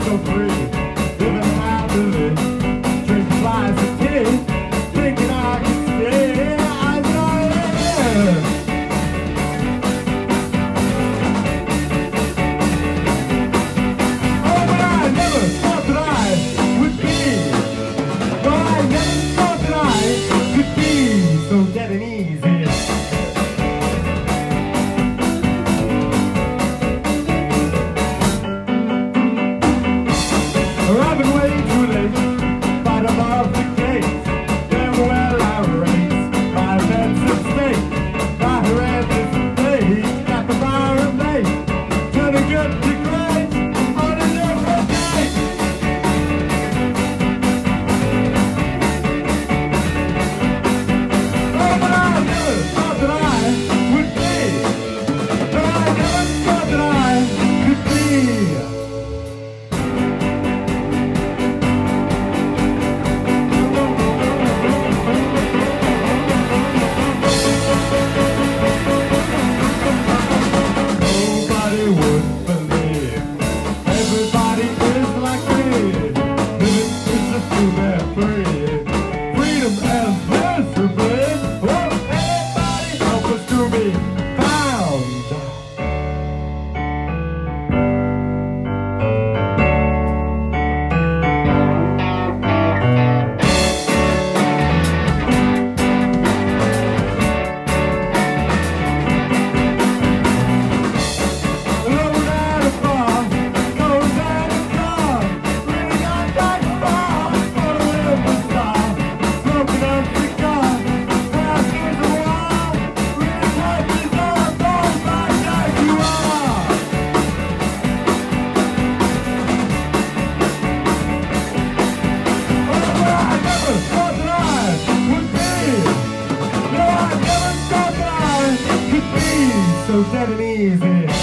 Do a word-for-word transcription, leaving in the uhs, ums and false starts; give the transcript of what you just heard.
so free, living happily, drink flies of tea, thinking I can stay. I know it. Oh, but I never thought that I would be. No, I never thought that I could be so dead and easy. I've been way too late, but I'm off the gate. Damn well I race my offensive state. My horrendous fate got the fire of late, turning good to great on a different day. Oh, but I never thought that I would be. No, I never thought that I could be. Nobody would believe everybody is like me. Living is just to be free. Freedom and misery. Oh, anybody help us to be found. Load out a bar, goes out a car, really got that far, for a little star, smoking a cigar, asking the wall, really touches on those like that you are. Oh, but I never thought that I would be. No, I never thought that I could be so dead and easy.